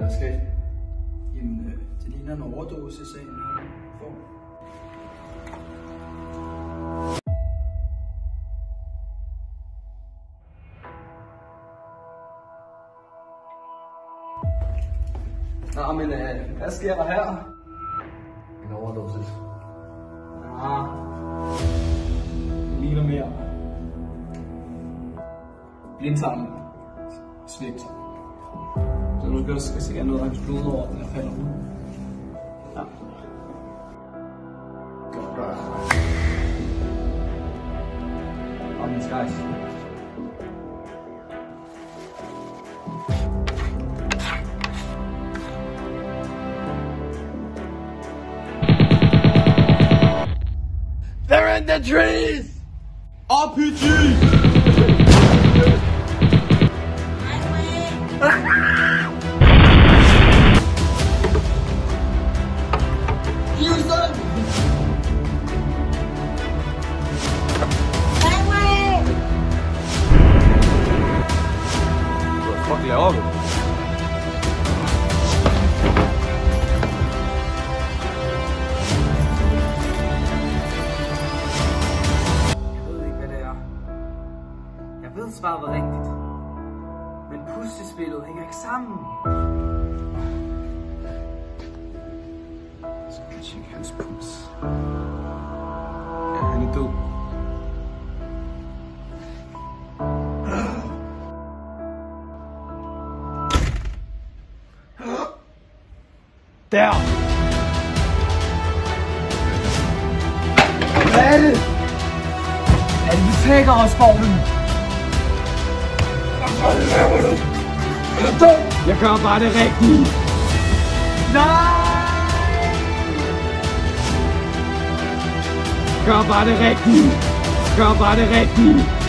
Hvad skal det? Jamen, det ligner en overdosis af en form. Nå, men hvad sker der her? En overdosis. Ah, det ligner mere blindtarmen svigt. Så nu skal sikkert noget af hans blod over, den her falder ud. Ja. Godt. Og min skejs. They're in the trees! RPG! Houston! Hvad fuck laver du? Jeg ved svaret var rigtigt, men puslespillet hænger ikke sammen. Så kan jeg tjekke hans puls. Ja, han er død. Der! Hvad er det? Er det Pythagoras-formlen? Jeg gør bare det rigtige! Nej! Gør bare det rigtige! Gør bare det rigtige!